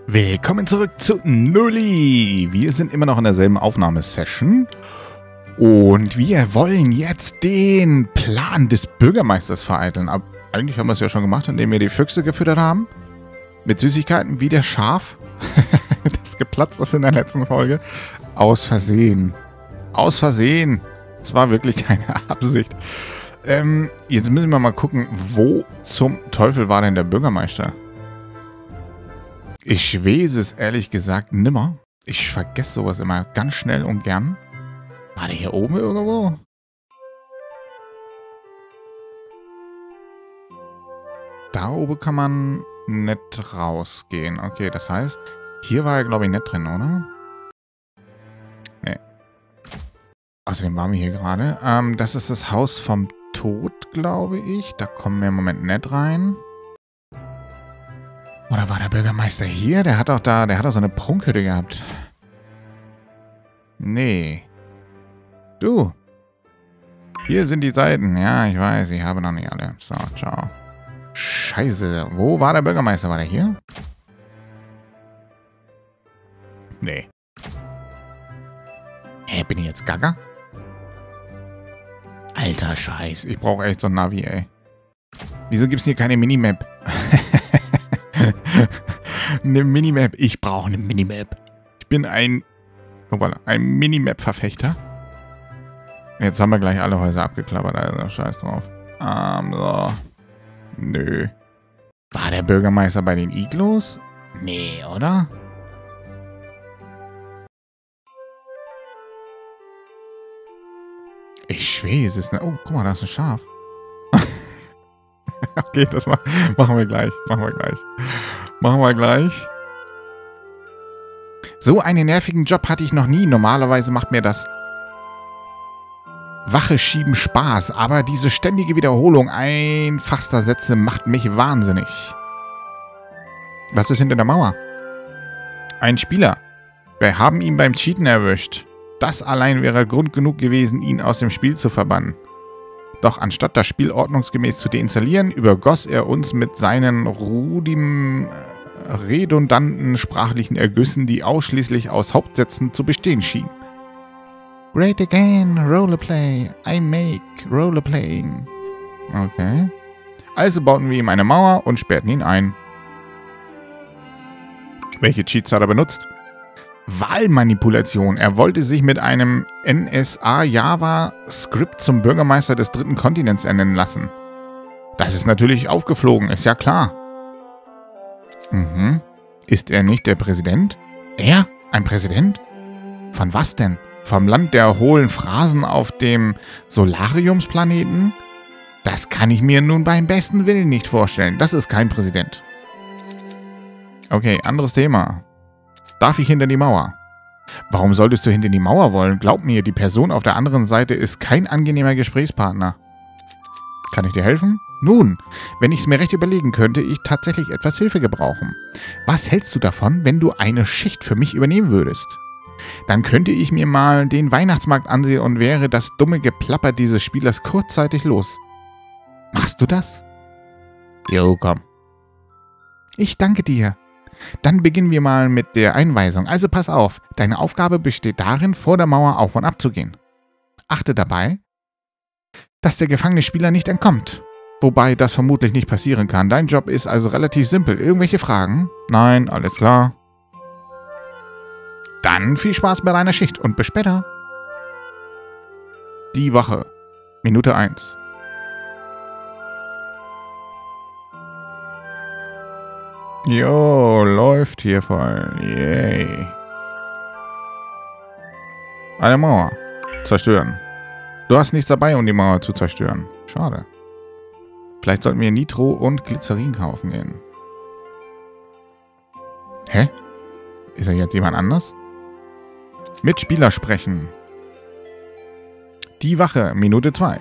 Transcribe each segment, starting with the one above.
Willkommen zurück zu Nulli. Wir sind immer noch in derselben Aufnahmesession. Und wir wollen jetzt den Plan des Bürgermeisters vereiteln. Aber eigentlich haben wir es ja schon gemacht, indem wir die Füchse gefüttert haben. Mit Süßigkeiten wie der Schaf. Das geplatzt ist in der letzten Folge. Aus Versehen. Aus Versehen. Das war wirklich keine Absicht. Jetzt müssen wir mal gucken, wo zum Teufel war denn der Bürgermeister? Ich weiß es ehrlich gesagt nimmer. Ich vergesse sowas immer ganz schnell und gern. War der hier oben irgendwo? Da oben kann man nicht rausgehen. Okay, das heißt, hier war er, glaube ich, nicht drin, oder? Nee. Außerdem waren wir hier gerade. Das ist das Haus vom Tod, glaube ich. Da kommen wir im Moment nicht rein. Oder war der Bürgermeister hier? Der hat doch so eine Prunkhütte gehabt. Nee. Du. Hier sind die Seiten. Ja, ich weiß, ich habe noch nicht alle. So, ciao. Scheiße. Wo war der Bürgermeister? War der hier? Nee. Hä, bin ich jetzt gaga? Alter Scheiß. Ich brauche echt so ein Navi, ey. Wieso gibt es hier keine Minimap? Eine Minimap. Ich brauche eine Minimap. Ich bin ein Minimap-Verfechter. Jetzt haben wir gleich alle Häuser abgeklappert, also scheiß drauf. So. Nö. War der Bürgermeister bei den Iglos? Nee, oder? Ich weiß es nicht. Oh, guck mal, da ist ein Schaf. Okay, das machen wir gleich. Machen wir gleich. So einen nervigen Job hatte ich noch nie. Normalerweise macht mir das Wache schieben Spaß. Aber diese ständige Wiederholung einfachster Sätze macht mich wahnsinnig. Was ist hinter der Mauer? Ein Spieler. Wir haben ihn beim Cheaten erwischt. Das allein wäre Grund genug gewesen, ihn aus dem Spiel zu verbannen. Doch anstatt das Spiel ordnungsgemäß zu deinstallieren, übergoss er uns mit seinen redundanten sprachlichen Ergüssen, die ausschließlich aus Hauptsätzen zu bestehen schienen. Great again, Rollerplay, I make Rollerplaying. Okay. Also bauten wir ihm eine Mauer und sperrten ihn ein. Welche Cheats hat er benutzt? Wahlmanipulation. Er wollte sich mit einem NSA-Java-Skript zum Bürgermeister des dritten Kontinents ernennen lassen. Das ist natürlich aufgeflogen, ist ja klar. Mhm. Ist er nicht der Präsident? Er? Ein Präsident? Von was denn? Vom Land der hohlen Phrasen auf dem Solariumsplaneten? Das kann ich mir nun beim besten Willen nicht vorstellen. Das ist kein Präsident. Okay, anderes Thema. Darf ich hinter die Mauer? Warum solltest du hinter die Mauer wollen? Glaub mir, die Person auf der anderen Seite ist kein angenehmer Gesprächspartner. Kann ich dir helfen? Nun, wenn ich es mir recht überlegen könnte, ich tatsächlich etwas Hilfe gebrauchen. Was hältst du davon, wenn du eine Schicht für mich übernehmen würdest? Dann könnte ich mir mal den Weihnachtsmarkt ansehen und wäre das dumme Geplapper dieses Spielers kurzzeitig los. Machst du das? Jo, komm. Ich danke dir. Dann beginnen wir mal mit der Einweisung. Also pass auf, deine Aufgabe besteht darin, vor der Mauer auf und ab zu gehen. Achte dabei, dass der gefangene Spieler nicht entkommt. Wobei das vermutlich nicht passieren kann. Dein Job ist also relativ simpel. Irgendwelche Fragen? Nein, alles klar. Dann viel Spaß bei deiner Schicht und bis später. Die Wache. Minute 1. Jo, läuft hier voll. Yay. Eine Mauer. Zerstören. Du hast nichts dabei, um die Mauer zu zerstören. Schade. Vielleicht sollten wir Nitro und Glycerin kaufen gehen. Hä? Ist er jetzt jemand anders? Mitspieler sprechen. Die Wache. Minute 2.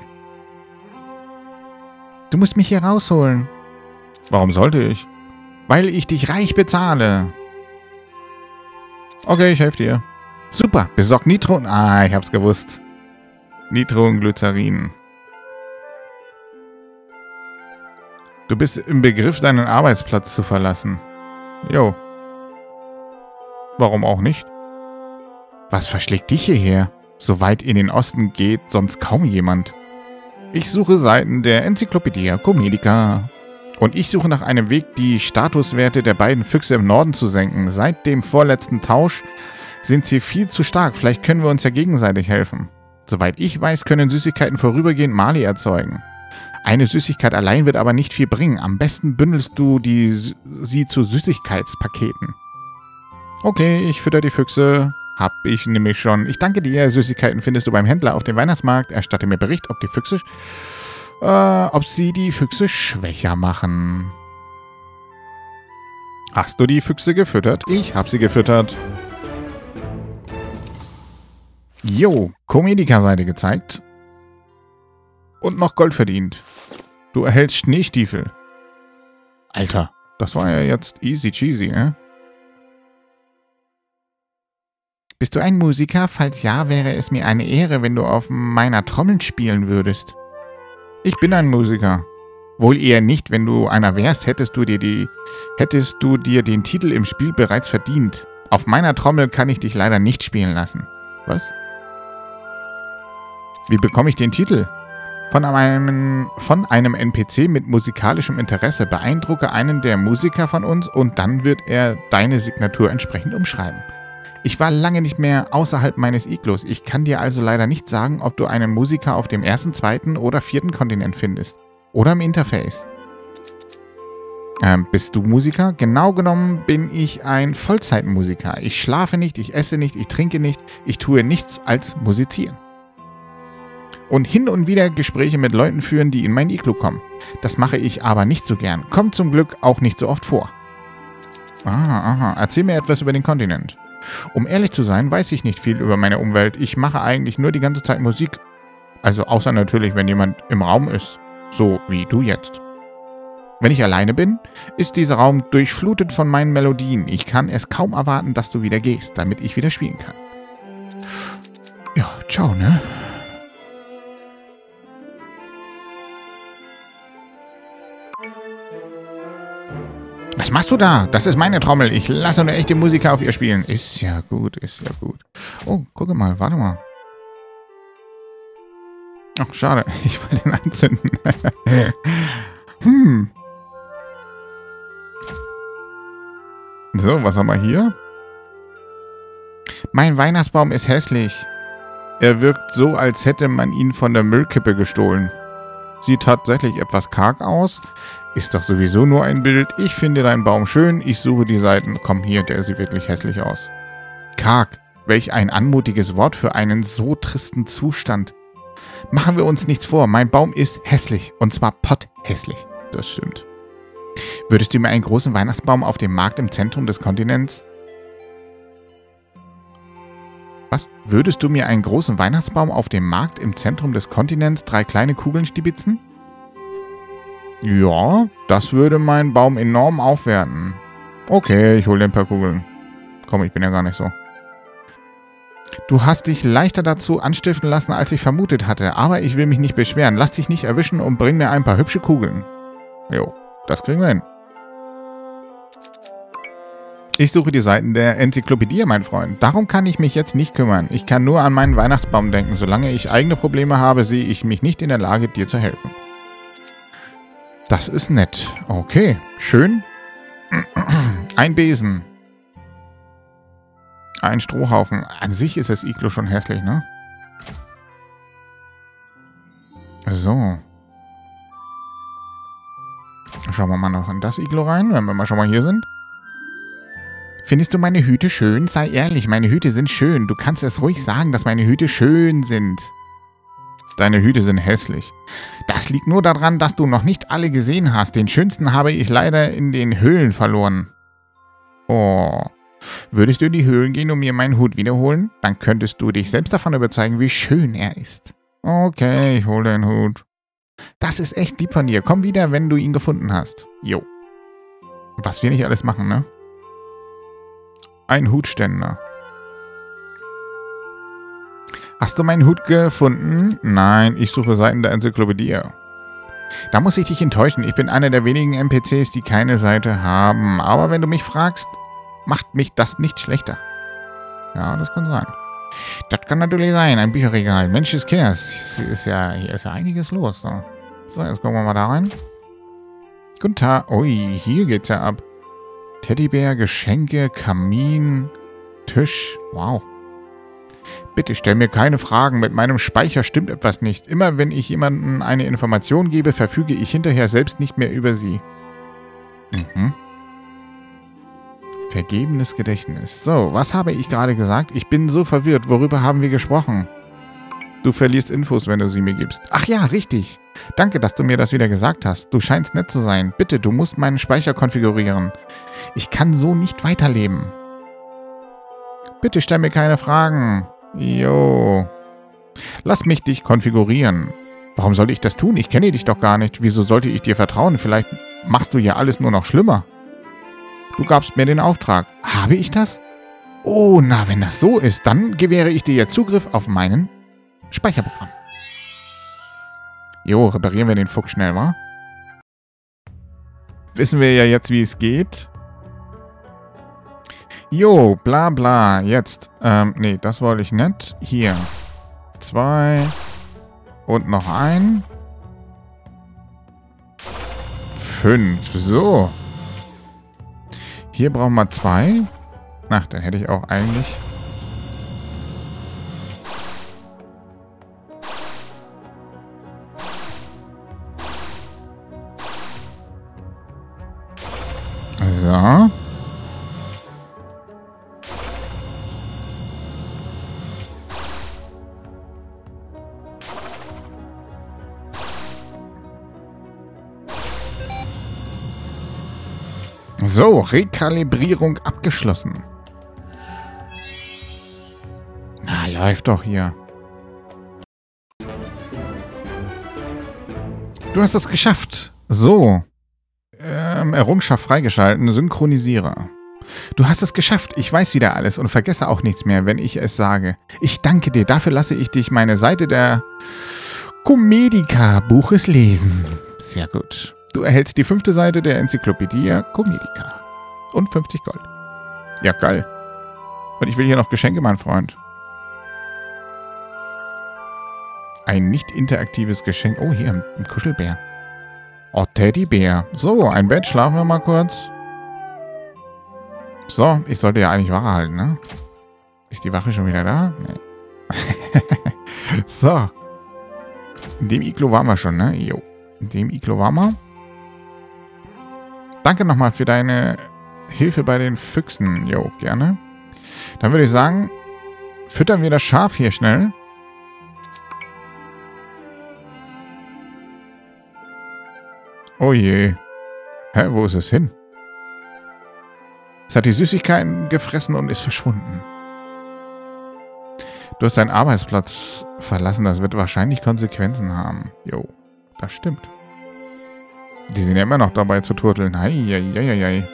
Du musst mich hier rausholen. Warum sollte ich? Weil ich dich reich bezahle. Okay, ich helfe dir. Super, besorg Nitro. Ah, ich hab's gewusst. Nitro und Glycerin. Du bist im Begriff, deinen Arbeitsplatz zu verlassen. Jo. warum auch nicht? Was verschlägt dich hierher? So weit in den Osten geht sonst kaum jemand. Ich suche Seiten der Enzyklopädie Comedica. Und ich suche nach einem Weg, die Statuswerte der beiden Füchse im Norden zu senken. Seit dem vorletzten Tausch sind sie viel zu stark. Vielleicht können wir uns ja gegenseitig helfen. Soweit ich weiß, können Süßigkeiten vorübergehend Mali erzeugen. Eine Süßigkeit allein wird aber nicht viel bringen. Am besten bündelst du sie zu Süßigkeitspaketen. Okay, ich fütter die Füchse. Hab ich nämlich schon. Ich danke dir. Süßigkeiten findest du beim Händler auf dem Weihnachtsmarkt. Erstatte mir Bericht, ob sie die Füchse schwächer machen. Hast du die Füchse gefüttert? Ich hab sie gefüttert. Jo, Comedica-Seite gezeigt. Und noch Gold verdient. Du erhältst Schneestiefel. Alter, das war ja jetzt easy cheesy, ne? Bist du ein Musiker? Falls ja, wäre es mir eine Ehre, wenn du auf meiner Trommel spielen würdest. Ich bin ein Musiker. Wohl eher nicht, wenn du einer wärst, hättest du dir den Titel im Spiel bereits verdient. Auf meiner Trommel kann ich dich leider nicht spielen lassen. Was? Wie bekomme ich den Titel? Von einem NPC mit musikalischem Interesse. Beeindrucke einen der Musiker von uns und dann wird er deine Signatur entsprechend umschreiben. Ich war lange nicht mehr außerhalb meines Iglos. Ich kann dir also leider nicht sagen, ob du einen Musiker auf dem 1., 2. oder 4. Kontinent findest. Oder im Interface. Bist du Musiker? Genau genommen bin ich ein Vollzeitmusiker. Ich schlafe nicht, ich esse nicht, ich trinke nicht. Ich tue nichts als musizieren. Und hin und wieder Gespräche mit Leuten führen, die in mein Iglo kommen. Das mache ich aber nicht so gern. Kommt zum Glück auch nicht so oft vor. Aha. Erzähl mir etwas über den Kontinent. Um ehrlich zu sein, weiß ich nicht viel über meine Umwelt. Ich mache eigentlich nur die ganze Zeit Musik. Also außer natürlich, wenn jemand im Raum ist. So wie du jetzt. Wenn ich alleine bin, ist dieser Raum durchflutet von meinen Melodien. Ich kann es kaum erwarten, dass du wieder gehst, damit ich wieder spielen kann. Ja, ciao, ne? Was machst du da? Das ist meine Trommel. Ich lasse nur echte Musiker auf ihr spielen. Ist ja gut, ist ja gut. Oh, gucke mal, warte mal. Ach, schade. Ich will den anzünden. So, was haben wir hier? Mein Weihnachtsbaum ist hässlich. Er wirkt so, als hätte man ihn von der Müllkippe gestohlen. Sieht tatsächlich etwas karg aus. Ist doch sowieso nur ein Bild. Ich finde deinen Baum schön. Ich suche die Seiten. Komm hier, der sieht wirklich hässlich aus. Karg. Welch ein anmutiges Wort für einen so tristen Zustand. Machen wir uns nichts vor. Mein Baum ist hässlich. Und zwar potthässlich. Das stimmt. Würdest du mir einen großen Weihnachtsbaum auf dem Markt im Zentrum des Kontinents... Was? Würdest du mir einen großen Weihnachtsbaum auf dem Markt im Zentrum des Kontinents 3 kleine Kugeln stibitzen? Ja, das würde meinen Baum enorm aufwerten. Okay, ich hole dir ein paar Kugeln. Komm, ich bin ja gar nicht so. Du hast dich leichter dazu anstiften lassen, als ich vermutet hatte. Aber ich will mich nicht beschweren. Lass dich nicht erwischen und bring mir ein paar hübsche Kugeln. Jo, das kriegen wir hin. Ich suche die Seiten der Enzyklopädie, mein Freund. Darum kann ich mich jetzt nicht kümmern. Ich kann nur an meinen Weihnachtsbaum denken. Solange ich eigene Probleme habe, sehe ich mich nicht in der Lage, dir zu helfen. Das ist nett. Okay, schön. Ein Besen. Ein Strohhaufen. An sich ist das Iglo schon hässlich, ne? So. Schauen wir mal noch in das Iglo rein, wenn wir mal schon mal hier sind. Findest du meine Hüte schön? Sei ehrlich, meine Hüte sind schön. Du kannst es ruhig sagen, dass meine Hüte schön sind. Deine Hüte sind hässlich. Das liegt nur daran, dass du noch nicht alle gesehen hast. Den schönsten habe ich leider in den Höhlen verloren. Oh. Würdest du in die Höhlen gehen und mir meinen Hut wiederholen? Dann könntest du dich selbst davon überzeugen, wie schön er ist. Okay, ich hole den Hut. Das ist echt lieb von dir. Komm wieder, wenn du ihn gefunden hast. Jo. Was wir nicht alles machen, ne? Ein Hutständer. Hast du meinen Hut gefunden? Nein, ich suche Seiten der Enzyklopädie. Da muss ich dich enttäuschen. Ich bin einer der wenigen NPCs, die keine Seite haben. Aber wenn du mich fragst, macht mich das nicht schlechter. Ja, das kann sein. Das kann natürlich sein, ein Bücherregal. Mensch des Kindes, hier ist ja einiges los. Ne? So, jetzt gucken wir mal da rein. Guten Tag. Ui, hier geht's ja ab. Teddybär, Geschenke, Kamin, Tisch. Wow. Bitte stell mir keine Fragen. Mit meinem Speicher stimmt etwas nicht. Immer wenn ich jemandem eine Information gebe, verfüge ich hinterher selbst nicht mehr über sie. Mhm. Vergebenes Gedächtnis. So, was habe ich gerade gesagt? Ich bin so verwirrt. Worüber haben wir gesprochen? Du verlierst Infos, wenn du sie mir gibst. Ach ja, richtig. Danke, dass du mir das wieder gesagt hast. Du scheinst nett zu sein. Bitte, du musst meinen Speicher konfigurieren. Ich kann so nicht weiterleben. Bitte stell mir keine Fragen. Jo. Lass mich dich konfigurieren. Warum sollte ich das tun? Ich kenne dich doch gar nicht. Wieso sollte ich dir vertrauen? Vielleicht machst du ja alles nur noch schlimmer. Du gabst mir den Auftrag. Habe ich das? Oh, na, wenn das so ist, dann gewähre ich dir jetzt Zugriff auf meinen Speicherprogramm. Jo, reparieren wir den Fuchs schnell, wa? Wissen wir ja jetzt, wie es geht. Jo, bla bla, jetzt. Nee, das wollte ich nicht. Hier. 2. Und noch ein. 5. So. Hier brauchen wir 2. Ach, dann hätte ich auch eigentlich... So. So, Rekalibrierung abgeschlossen. Na, läuft doch hier. Du hast es geschafft. So. Errungenschaft freigeschalten. Synchronisiere. Du hast es geschafft. Ich weiß wieder alles und vergesse auch nichts mehr, wenn ich es sage. Ich danke dir. Dafür lasse ich dich meine Seite der Comedica-Buches lesen. Sehr gut. Du erhältst die 5. Seite der Enzyklopädie Comedica. Und 50 Gold. Ja, geil. Und ich will hier noch Geschenke, mein Freund. Ein nicht interaktives Geschenk. Oh, hier, ein Kuschelbär. Oh, Teddybär. So, ein Bett. Schlafen wir mal kurz. So, ich sollte ja eigentlich Wache halten, ne? Ist die Wache schon wieder da? Nee. So. In dem Iglo waren wir schon, ne? Jo. In dem Iglo waren wir. Danke nochmal für deine Hilfe bei den Füchsen. Jo, gerne. Dann würde ich sagen, füttern wir das Schaf hier schnell. Oh je. Hä, wo ist es hin? Es hat die Süßigkeiten gefressen und ist verschwunden. Du hast deinen Arbeitsplatz verlassen. Das wird wahrscheinlich Konsequenzen haben. Jo, das stimmt. Die sind ja immer noch dabei zu turteln. Heieieiei.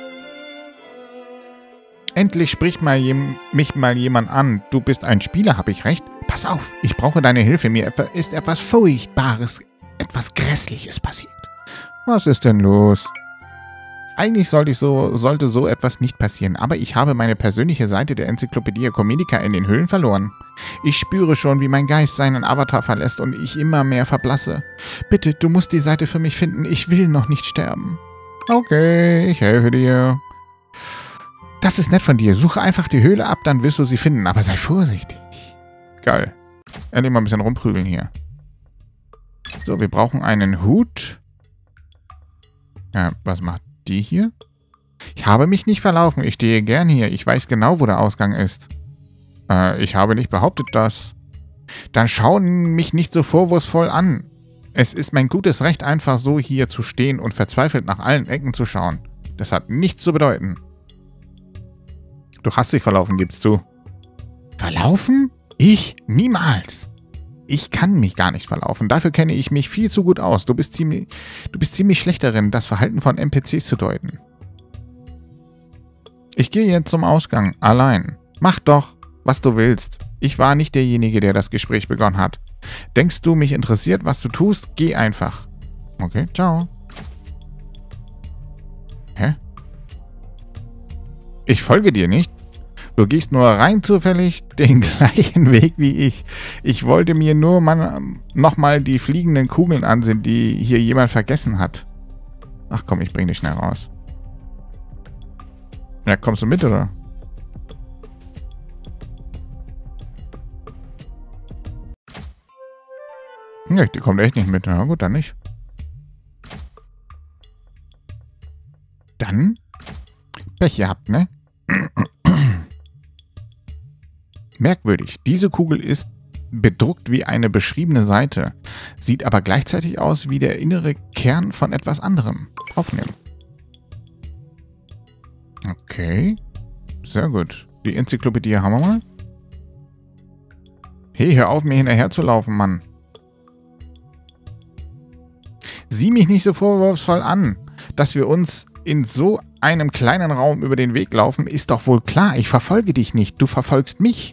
Endlich spricht mich mal jemand an. Du bist ein Spieler, habe ich recht? Pass auf, ich brauche deine Hilfe. Mir ist etwas Furchtbares, etwas Grässliches passiert. Was ist denn los? Eigentlich sollte so etwas nicht passieren, aber ich habe meine persönliche Seite der Enzyklopädie Comedica in den Höhlen verloren. Ich spüre schon, wie mein Geist seinen Avatar verlässt und ich immer mehr verblasse. Bitte, du musst die Seite für mich finden. Ich will noch nicht sterben. Okay, ich helfe dir. Das ist nett von dir. Suche einfach die Höhle ab, dann wirst du sie finden. Aber sei vorsichtig. Geil. Endlich mal ein bisschen rumprügeln hier. So, wir brauchen einen Hut. Ja, was macht die hier? Ich habe mich nicht verlaufen. Ich stehe gern hier. Ich weiß genau, wo der Ausgang ist. Ich habe nicht behauptet, dass... Dann schauen mich nicht so vorwurfsvoll an. Es ist mein gutes Recht, einfach so hier zu stehen und verzweifelt nach allen Ecken zu schauen. Das hat nichts zu bedeuten. Du hast dich verlaufen, gibst du. Verlaufen? Ich? Niemals. Ich kann mich gar nicht verlaufen. Dafür kenne ich mich viel zu gut aus. Du bist ziemlich schlecht darin, das Verhalten von NPCs zu deuten. Ich gehe jetzt zum Ausgang. Allein. Mach doch, was du willst. Ich war nicht derjenige, der das Gespräch begonnen hat. Denkst du, mich interessiert, was du tust? Geh einfach. Okay, ciao. Hä? Ich folge dir nicht? Du gehst nur rein zufällig den gleichen Weg wie ich. Ich wollte mir nur nochmal die fliegenden Kugeln ansehen, die hier jemand vergessen hat. Ach komm, ich bring dich schnell raus. Ja, kommst du mit, oder? Ja, die kommt echt nicht mit. Na gut, dann nicht. Dann Pech gehabt, ne? Merkwürdig. Diese Kugel ist bedruckt wie eine beschriebene Seite, sieht aber gleichzeitig aus wie der innere Kern von etwas anderem. Aufnehmen. Okay. Sehr gut. Die Enzyklopädie haben wir mal. Hey, hör auf, mir hinterher zu laufen, Mann. Sieh mich nicht so vorwurfsvoll an. Dass wir uns in so einem kleinen Raum über den Weg laufen, ist doch wohl klar. Ich verfolge dich nicht. Du verfolgst mich.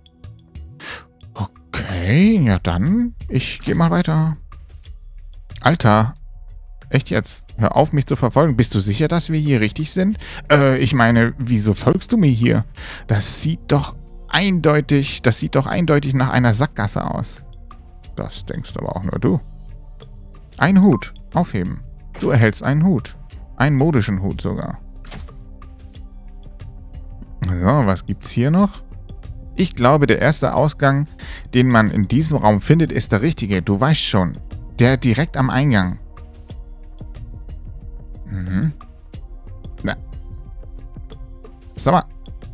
Okay, ja dann. Ich gehe mal weiter. Alter. Echt jetzt? Hör auf, mich zu verfolgen. Bist du sicher, dass wir hier richtig sind? Ich meine, wieso folgst du mir hier? Das sieht doch eindeutig nach einer Sackgasse aus. Das denkst aber auch nur du. Ein Hut. Aufheben. Du erhältst einen Hut. Einen modischen Hut sogar. So, was gibt's hier noch? Ich glaube, der erste Ausgang, den man in diesem Raum findet, ist der richtige. Du weißt schon. Der direkt am Eingang. Mhm. Na. Sag mal.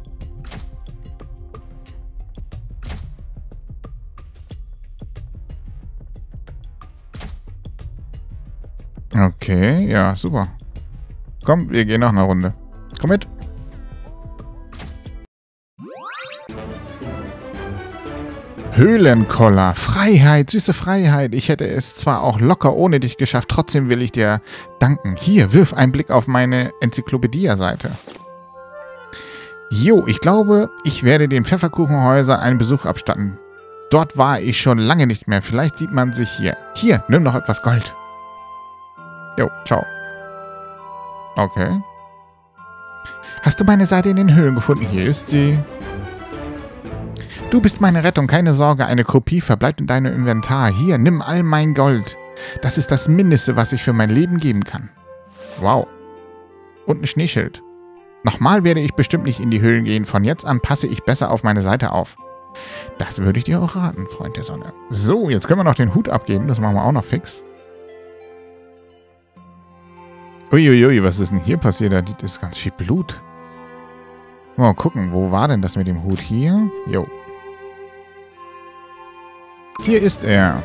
Okay, ja, super. Komm, wir gehen noch eine Runde. Komm mit. Höhlenkoller. Freiheit, süße Freiheit. Ich hätte es zwar auch locker ohne dich geschafft, trotzdem will ich dir danken. Hier, wirf einen Blick auf meine Enzyklopädie-Seite. Jo, ich glaube, ich werde den Pfefferkuchenhäusern einen Besuch abstatten. Dort war ich schon lange nicht mehr. Vielleicht sieht man sich hier. Hier, nimm noch etwas Gold. Jo, ciao. Okay. Hast du meine Seite in den Höhlen gefunden? Hier ist sie. Du bist meine Rettung, keine Sorge, eine Kopie verbleibt in deinem Inventar. Hier, nimm all mein Gold. Das ist das Mindeste, was ich für mein Leben geben kann. Wow. Und ein Schneeschild. Nochmal werde ich bestimmt nicht in die Höhlen gehen. Von jetzt an passe ich besser auf meine Seite auf. Das würde ich dir auch raten, Freund der Sonne. So, jetzt können wir noch den Hut abgeben. Das machen wir auch noch fix. Uiuiui, was ist denn hier passiert? Da ist ganz viel Blut. Mal gucken, wo war denn das mit dem Hut? Hier? Jo. Hier ist er.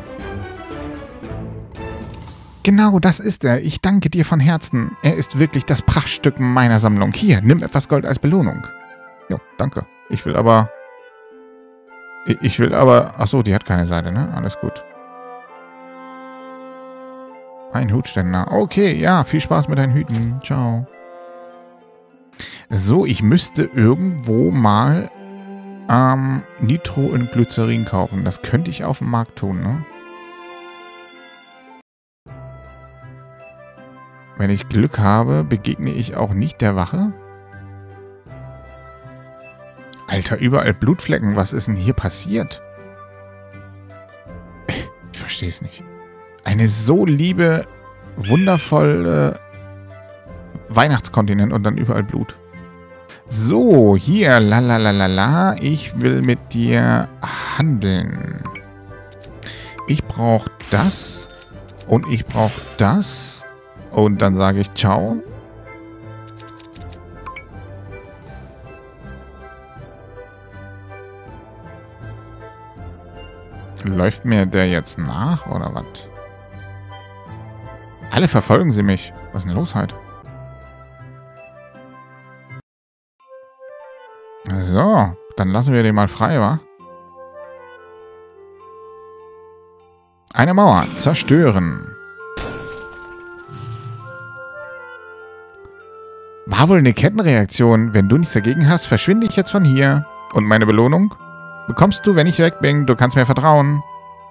Genau, das ist er. Ich danke dir von Herzen. Er ist wirklich das Prachtstück meiner Sammlung. Hier, nimm etwas Gold als Belohnung. Jo, danke. Ich will aber... Achso, die hat keine Seite, ne? Alles gut. Ein Hutständer. Okay, ja, viel Spaß mit deinen Hüten. Ciao. So, ich müsste irgendwo mal Nitro und Glycerin kaufen. Das könnte ich auf dem Markt tun, ne? Wenn ich Glück habe, begegne ich auch nicht der Wache. Alter, überall Blutflecken. Was ist denn hier passiert? Ich verstehe es nicht. Eine so liebe, wundervolle Weihnachtskontinent und dann überall Blut. So, hier, lalalala, ich will mit dir handeln. Ich brauche das und ich brauche das und dann sage ich ciao. Läuft mir der jetzt nach oder was? Alle verfolgen sie mich. Was ist denn los heute? So, dann lassen wir den mal frei, wa? Eine Mauer. Zerstören. War wohl eine Kettenreaktion. Wenn du nichts dagegen hast, verschwinde ich jetzt von hier. Und meine Belohnung? Bekommst du, wenn ich weg bin. Du kannst mir vertrauen.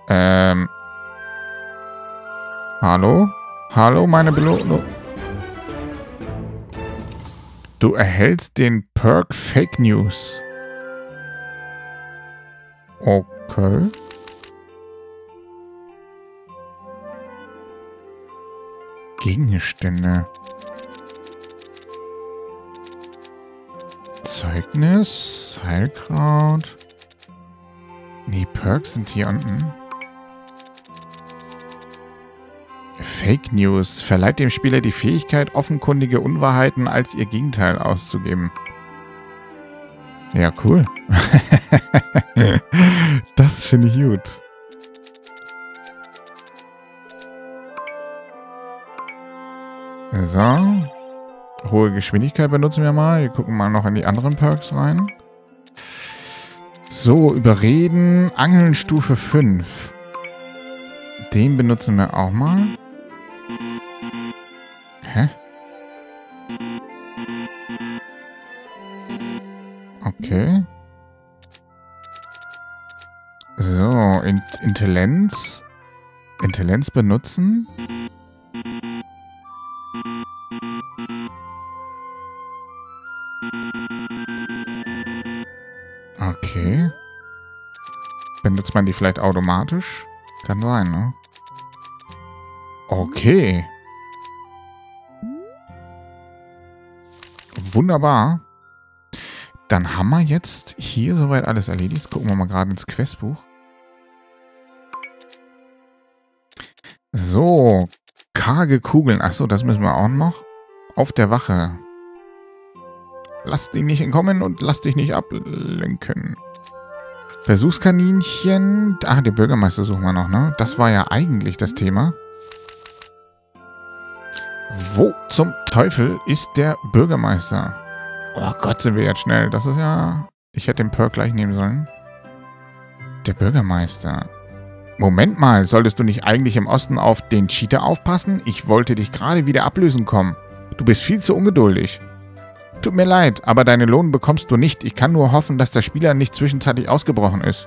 Hallo? Hallo, meine Belohnung. Du erhältst den Perk Fake News. Okay. Gegenstände. Zeugnis. Heilkraut. Nee, Perks sind hier unten. Fake News. Verleiht dem Spieler die Fähigkeit, offenkundige Unwahrheiten als ihr Gegenteil auszugeben. Ja, cool. Das finde ich gut. So. Hohe Geschwindigkeit benutzen wir mal. Wir gucken mal noch in die anderen Perks rein. So, überreden. Angeln Stufe 5. Den benutzen wir auch mal. Hä? Okay. So, Intelligenz. Intelligenz benutzen. Okay. Benutzt man die vielleicht automatisch? Kann sein, ne? Okay. Wunderbar. Dann haben wir jetzt hier soweit alles erledigt. Jetzt gucken wir mal gerade ins Questbuch. So. Karge Kugeln. Achso, das müssen wir auch noch. Auf der Wache. Lass dich nicht entkommen und lass dich nicht ablenken. Versuchskaninchen. Ah, den Bürgermeister suchen wir noch, ne? Das war ja eigentlich das Thema. Wo zum Teufel ist der Bürgermeister? Oh Gott, sind wir jetzt schnell. Das ist ja... Ich hätte den Perk gleich nehmen sollen. Der Bürgermeister. Moment mal, solltest du nicht eigentlich im Osten auf den Cheater aufpassen? Ich wollte dich gerade wieder ablösen kommen. Du bist viel zu ungeduldig. Tut mir leid, aber deinen Lohn bekommst du nicht. Ich kann nur hoffen, dass der Spieler nicht zwischenzeitlich ausgebrochen ist.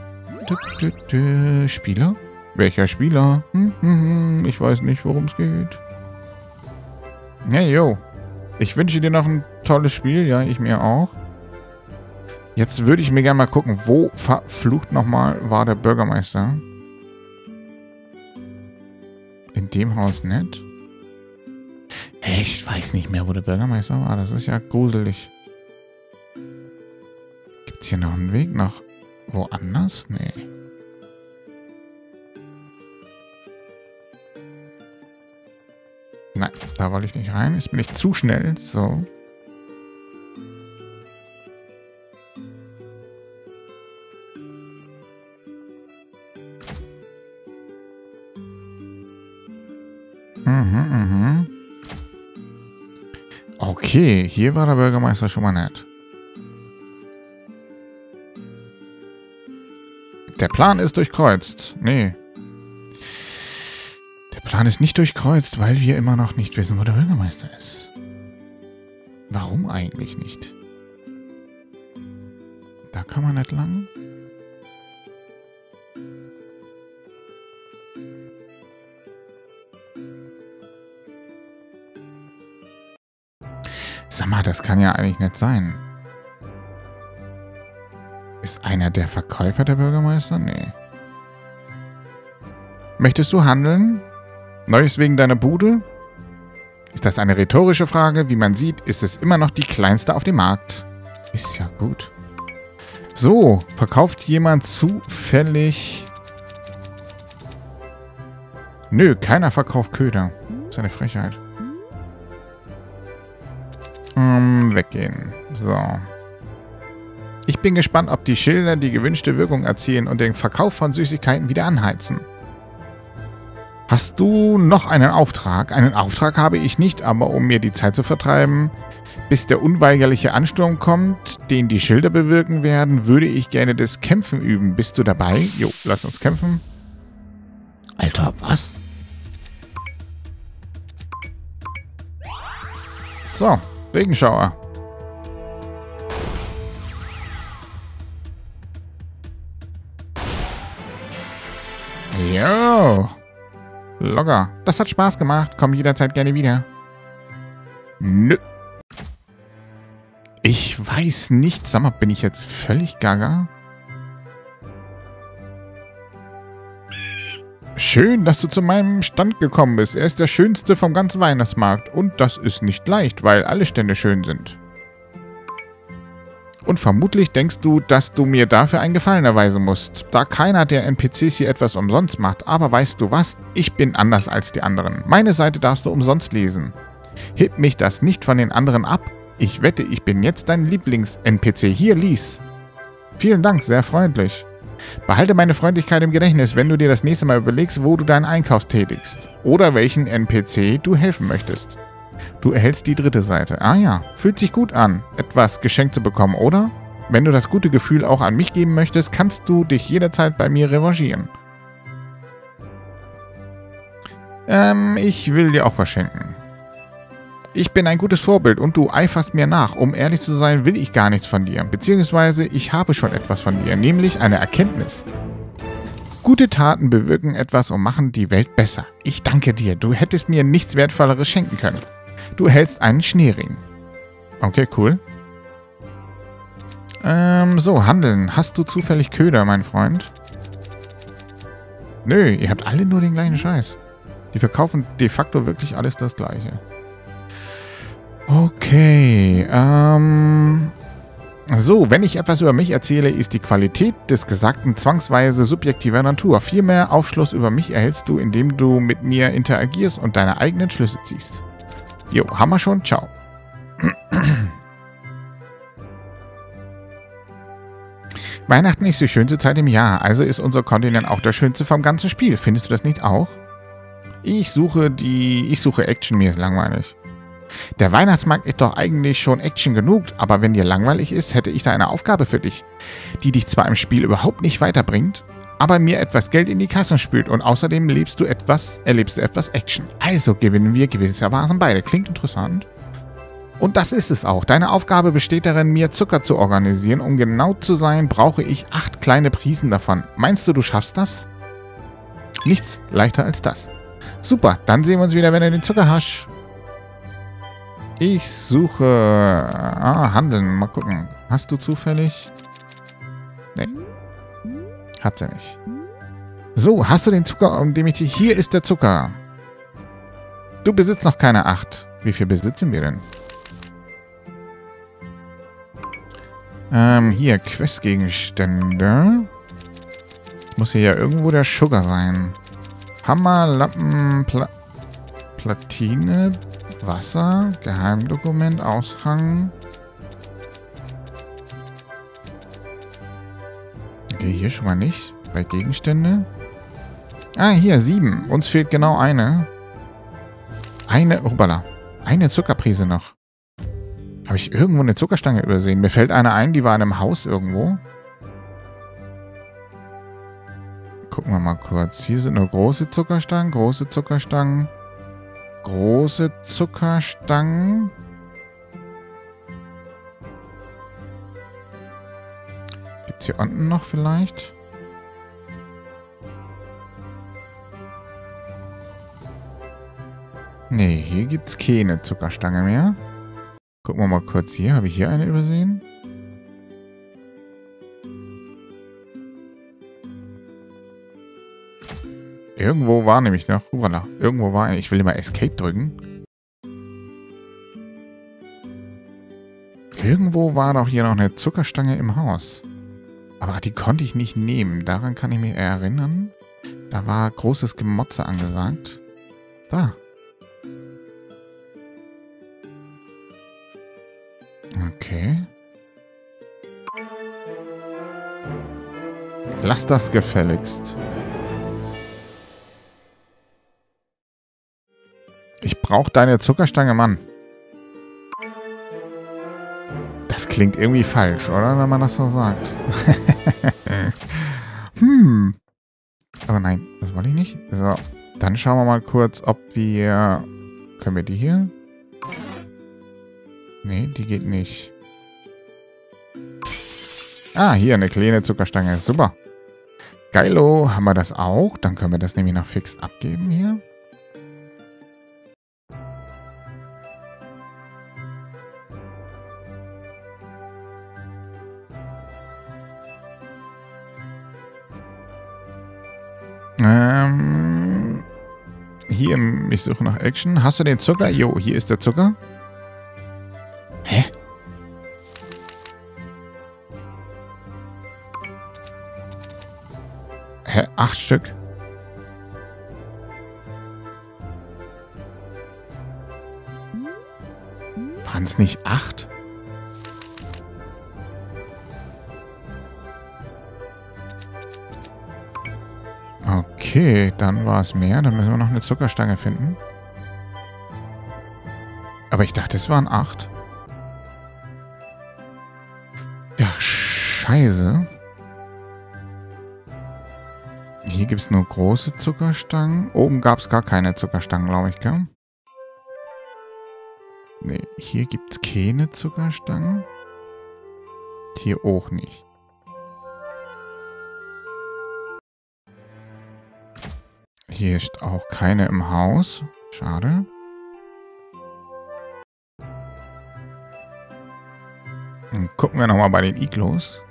Spieler? Welcher Spieler? Ich weiß nicht, worum es geht. Hey, yo. Ich wünsche dir noch ein tolles Spiel. Ja, ich mir auch. Jetzt würde ich mir gerne mal gucken, wo verflucht nochmal war der Bürgermeister? In dem Haus nicht. Hey, ich weiß nicht mehr, wo der Bürgermeister war. Das ist ja gruselig. Gibt es hier noch einen Weg nach woanders? Nee. Nein, da wollte ich nicht rein. Jetzt bin ich zu schnell. So. Okay, hier war der Bürgermeister schon mal nett. Der Plan ist durchkreuzt. Nee. Der Plan ist nicht durchkreuzt, weil wir immer noch nicht wissen, wo der Bürgermeister ist. Warum eigentlich nicht? Da kann man nicht lang. Sag mal, das kann ja eigentlich nicht sein. Ist einer der Verkäufer der Bürgermeister? Nee. Möchtest du handeln? Neues wegen deiner Bude? Ist das eine rhetorische Frage? Wie man sieht, ist es immer noch die kleinste auf dem Markt. Ist ja gut. So, verkauft jemand zufällig... Nö, keiner verkauft Köder. Das ist eine Frechheit. Weggehen. So. Ich bin gespannt, ob die Schilder die gewünschte Wirkung erzielen und den Verkauf von Süßigkeiten wieder anheizen. Hast du noch einen Auftrag? Einen Auftrag habe ich nicht, aber um mir die Zeit zu vertreiben, bis der unweigerliche Ansturm kommt, den die Schilder bewirken werden, würde ich gerne das Kämpfen üben. Bist du dabei? Jo, lass uns kämpfen. Alter, was? So, Regenschauer. Jo. Locker. Das hat Spaß gemacht. Komm jederzeit gerne wieder. Nö. Ich weiß nicht. Sag mal, bin ich jetzt völlig gaga? Schön, dass du zu meinem Stand gekommen bist. Er ist der schönste vom ganzen Weihnachtsmarkt. Und das ist nicht leicht, weil alle Stände schön sind. Und vermutlich denkst du, dass du mir dafür einen Gefallen erweisen musst, da keiner der NPCs hier etwas umsonst macht. Aber weißt du was? Ich bin anders als die anderen. Meine Seite darfst du umsonst lesen. Heb mich das nicht von den anderen ab. Ich wette, ich bin jetzt dein Lieblings-NPC. Hier, lies. Vielen Dank, sehr freundlich. Behalte meine Freundlichkeit im Gedächtnis, wenn du dir das nächste Mal überlegst, wo du deinen Einkauf tätigst. Oder welchen NPC du helfen möchtest. Du erhältst die dritte Seite. Ah ja, fühlt sich gut an, etwas geschenkt zu bekommen, oder? Wenn du das gute Gefühl auch an mich geben möchtest, kannst du dich jederzeit bei mir revanchieren. Ich will dir auch was schenken. Ich bin ein gutes Vorbild und du eiferst mir nach. Um ehrlich zu sein, will ich gar nichts von dir. Beziehungsweise ich habe schon etwas von dir, nämlich eine Erkenntnis. Gute Taten bewirken etwas und machen die Welt besser. Ich danke dir. Du hättest mir nichts Wertvolleres schenken können. Du erhältst einen Schneering. Okay, cool. So, handeln. Hast du zufällig Köder, mein Freund? Nö, ihr habt alle nur den gleichen Scheiß. Die verkaufen de facto wirklich alles das Gleiche. Okay, so, wenn ich etwas über mich erzähle, ist die Qualität des Gesagten zwangsweise subjektiver Natur. Viel mehr Aufschluss über mich erhältst du, indem du mit mir interagierst und deine eigenen Schlüsse ziehst. Jo, haben wir schon. Ciao. Weihnachten ist die schönste Zeit im Jahr, also ist unser Kontinent auch der schönste vom ganzen Spiel. Findest du das nicht auch? Ich suche Action, mir ist langweilig. Der Weihnachtsmarkt ist doch eigentlich schon Action genug, aber wenn dir langweilig ist, hätte ich da eine Aufgabe für dich, die dich zwar im Spiel überhaupt nicht weiterbringt, aber mir etwas Geld in die Kassen spült und außerdem erlebst du etwas Action. Also gewinnen wir gewissermaßen beide. Klingt interessant. Und das ist es auch. Deine Aufgabe besteht darin, mir Zucker zu organisieren. Um genau zu sein, brauche ich 8 kleine Prisen davon. Meinst du schaffst das? Nichts leichter als das. Super, dann sehen wir uns wieder, wenn du den Zucker hast. Ich suche... handeln. Mal gucken. Hast du zufällig... Nee. Hat sie nicht. So, hast du den Zucker, um den ich dich... Hier ist der Zucker. Du besitzt noch keine 8. Wie viel besitzen wir denn? Hier, Questgegenstände. Muss hier ja irgendwo der Sugar sein. Hammer, Lappen, Platine, Wasser, Geheimdokument, Aushang. Okay, hier schon mal nicht. Bei Gegenstände. Ah, hier, 7. Uns fehlt genau eine. Hoppala. Eine Zuckerprise noch. Habe ich irgendwo eine Zuckerstange übersehen? Mir fällt eine ein, die war in einem Haus irgendwo. Gucken wir mal kurz. Hier sind nur große Zuckerstangen, große Zuckerstangen, große Zuckerstangen. Gibt es hier unten noch vielleicht? Nee, hier gibt es keine Zuckerstange mehr. Gucken wir mal kurz hier. Habe ich hier eine übersehen? Irgendwo war nämlich noch... Voilà, irgendwo war eine. Ich will immer Escape drücken. Irgendwo war doch hier noch eine Zuckerstange im Haus. Aber die konnte ich nicht nehmen. Daran kann ich mich erinnern. Da war großes Gemotze angesagt. Da. Okay. Lass das gefälligst. Ich brauche deine Zuckerstange, Mann. Das klingt irgendwie falsch, oder? Wenn man das so sagt. Aber nein, das wollte ich nicht. So, dann schauen wir mal kurz, ob wir... Können wir die hier? Nee, die geht nicht. Ah, hier eine kleine Zuckerstange. Super. Geilo, haben wir das auch? Dann können wir das nämlich noch fix abgeben hier. hier, ich suche nach Action. Hast du den Zucker? Jo, hier ist der Zucker. Hä? Hä? 8 Stück? Waren es nicht 8? Okay, dann war es mehr. Dann müssen wir noch eine Zuckerstange finden. Aber ich dachte, es waren 8. Ja, scheiße. Hier gibt es nur große Zuckerstangen. Oben gab es gar keine Zuckerstangen, glaube ich, gell? Nee, hier gibt es keine Zuckerstangen. Hier auch nicht. Hier ist auch keine im Haus. Schade. Dann gucken wir nochmal bei den Iglos.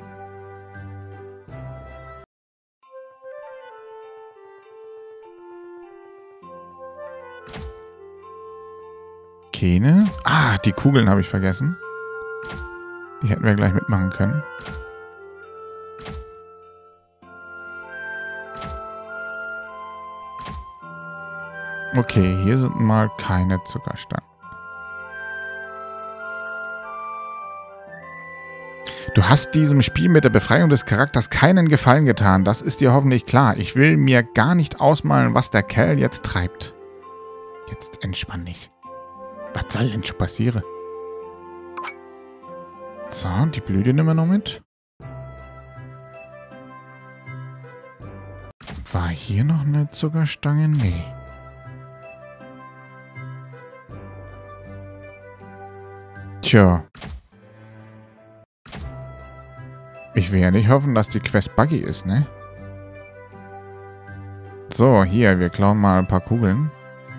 Keine. Ah, die Kugeln habe ich vergessen. Die hätten wir gleich mitmachen können. Okay, hier sind mal keine Zuckerstangen. Du hast diesem Spiel mit der Befreiung des Charakters keinen Gefallen getan. Das ist dir hoffentlich klar. Ich will mir gar nicht ausmalen, was der Kerl jetzt treibt. Jetzt entspann dich. Was soll denn schon passieren? So, die Blüte nehmen wir noch mit. War hier noch eine Zuckerstange? Nee. Tja. Ich will ja nicht hoffen, dass die Quest buggy ist, ne? So, hier, wir klauen mal ein paar Kugeln.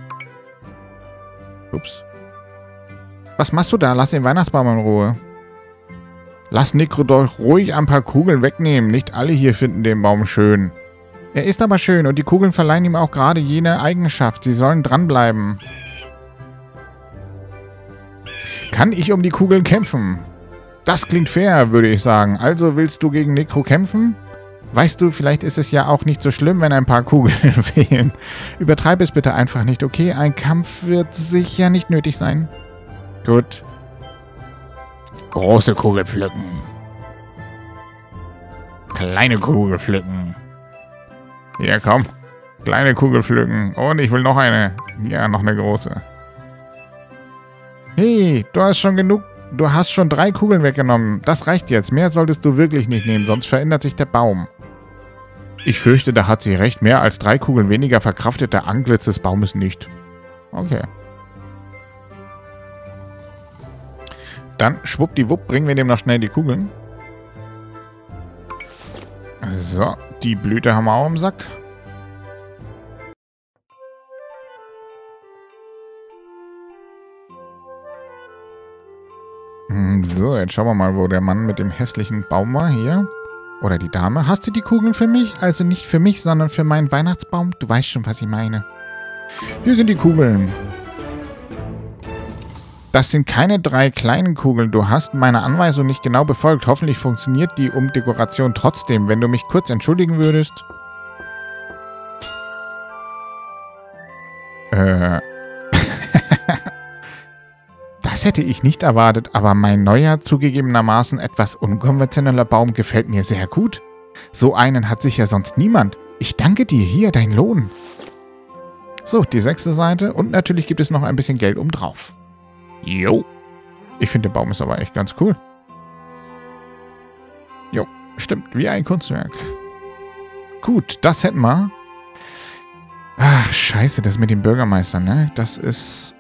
Ups. Was machst du da? Lass den Weihnachtsbaum in Ruhe. Lass Nikro doch ruhig ein paar Kugeln wegnehmen. Nicht alle hier finden den Baum schön. Er ist aber schön und die Kugeln verleihen ihm auch gerade jene Eigenschaft. Sie sollen dranbleiben. Kann ich um die Kugeln kämpfen? Das klingt fair, würde ich sagen. Also willst du gegen Nikro kämpfen? Weißt du, vielleicht ist es ja auch nicht so schlimm, wenn ein paar Kugeln fehlen. Übertreib es bitte einfach nicht, okay? Ein Kampf wird sicher nicht nötig sein. Gut. Große Kugel pflücken. Kleine Kugel pflücken. Ja, komm. Kleine Kugel pflücken. Und ich will noch eine. Ja, noch eine große. Hey, du hast schon genug. Du hast schon 3 Kugeln weggenommen. Das reicht jetzt. Mehr solltest du wirklich nicht nehmen, sonst verändert sich der Baum. Ich fürchte, da hat sie recht. Mehr als 3 Kugeln weniger verkraftet der Antlitz des Baumes nicht. Okay. Dann, schwuppdiwupp, bringen wir dem noch schnell die Kugeln. So, die Blüte haben wir auch im Sack. So, jetzt schauen wir mal, wo der Mann mit dem hässlichen Baum war. Hier. Oder die Dame. Hast du die Kugeln für mich? Also nicht für mich, sondern für meinen Weihnachtsbaum? Du weißt schon, was ich meine. Hier sind die Kugeln. Das sind keine 3 kleinen Kugeln. Du hast meine Anweisung nicht genau befolgt. Hoffentlich funktioniert die Umdekoration trotzdem. Wenn du mich kurz entschuldigen würdest. Das hätte ich nicht erwartet, aber mein neuer, zugegebenermaßen etwas unkonventioneller Baum gefällt mir sehr gut. So einen hat sicher sonst niemand. Ich danke dir, hier, dein Lohn. So, die 6. Seite und natürlich gibt es noch ein bisschen Geld obendrauf. Jo. Ich finde, der Baum ist aber echt ganz cool. Jo, stimmt, wie ein Kunstwerk. Gut, das hätten wir. Ach, scheiße, das mit dem Bürgermeister, ne? Das ist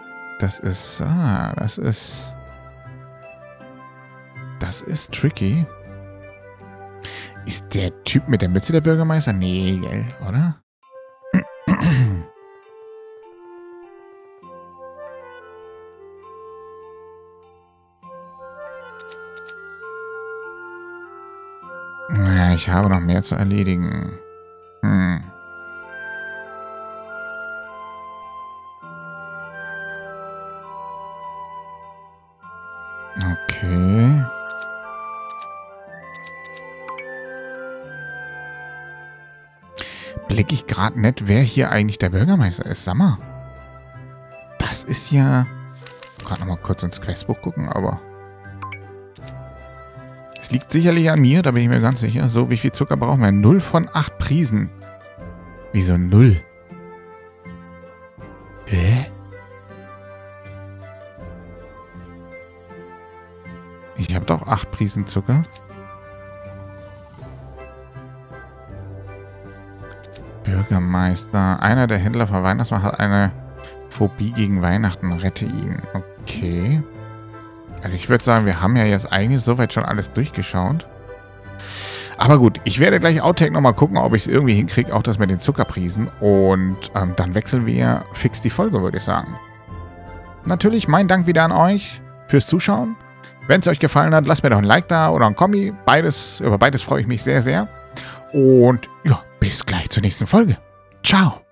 tricky. Ist der Typ mit der Mütze der Bürgermeister? Nee, gell, oder? Ja, ich habe noch mehr zu erledigen. Okay. Blick ich gerade nicht, wer hier eigentlich der Bürgermeister ist. Sag mal. Das ist ja... Gerade nochmal kurz ins Questbuch gucken, aber... Es liegt sicherlich an mir, da bin ich mir ganz sicher. So, wie viel Zucker brauchen wir? 0 von 8 Prisen. Wieso 0? Hä? Ich habe doch 8 Prisen Zucker. Bürgermeister. Einer der Händler vor Weihnachtsmarkt hat eine Phobie gegen Weihnachten. Rette ihn. Okay. Also ich würde sagen, wir haben ja jetzt eigentlich soweit schon alles durchgeschaut. Aber gut, ich werde gleich Outtake nochmal gucken, ob ich es irgendwie hinkriege, auch das mit den Zuckerprisen. Und dann wechseln wir fix die Folge, würde ich sagen. Natürlich mein Dank wieder an euch fürs Zuschauen. Wenn es euch gefallen hat, lasst mir doch ein Like da oder ein Kommi. Über beides freue ich mich sehr, sehr. Und ja, bis gleich zur nächsten Folge. Ciao.